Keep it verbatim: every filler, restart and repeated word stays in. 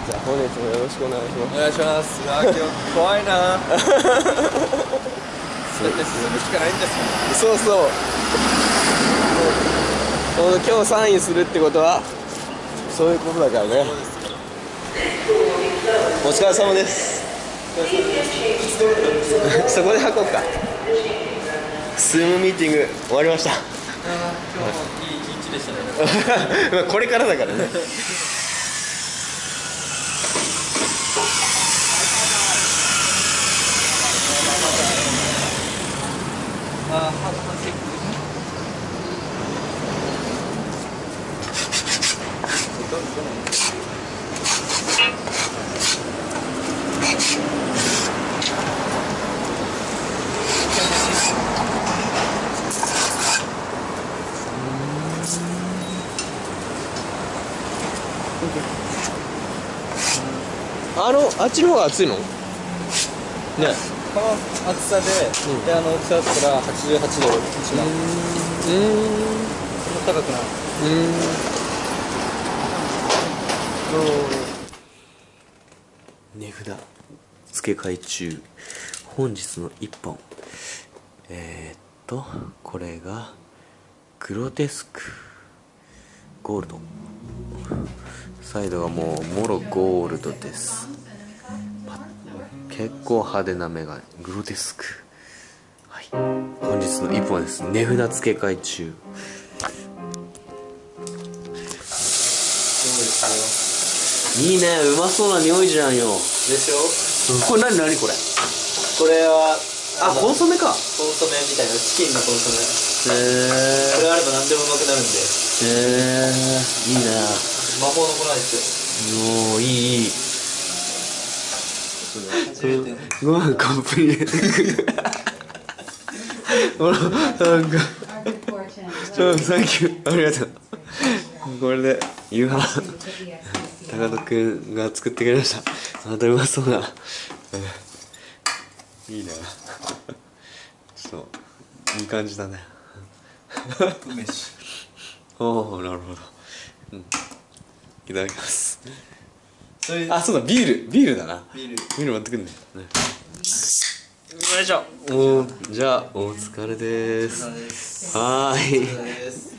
じゃあ本日もよろしくお願いします。 お願いします。うわ今日怖いなだって進むしかないんですそうそう。今日サインするってことはそういうことだからね。お疲れ様です。そこで吐こうか。スームミーティング終わりました。 今日もいい一日でしたね。 これからだからね。 ああのあっちの方が暑いの？ね。 この厚さで、うん、であの大きさだったらはちじゅうはちど一番。うん。そんな高くない。 うん。値札付け替え中。本日のいっぽん。えー、っとこれがグロテスクゴールド。サイドがもうもろゴールドです。結構派手なメガネグロテスク。はい、本日のいっぽんです。値札付け替え中。いいね、うまそうな匂いじゃんよ。でしょ、 うん、これ何何これこれはあ、コンソメか。 コンソメみたいな、チキンのコンソメ。へえ。 これあれば何でもうまくなるんで。 へえ、いいね。 魔法の粉ですよ。 おお、いいいい。ご飯コップに入れてくほら、なんかうん、サンキュー、ありがとう。これで夕飯高田くんが作ってくれました。またうまそうだ。いいな。ちょっといい感じだね。 梅酒。 おお、なるほど。うん、いただきます。あ、そうだ、ビールビールだな。 ビールビール持ってくんね。よいしょ。お、じゃあお疲れです。はーい。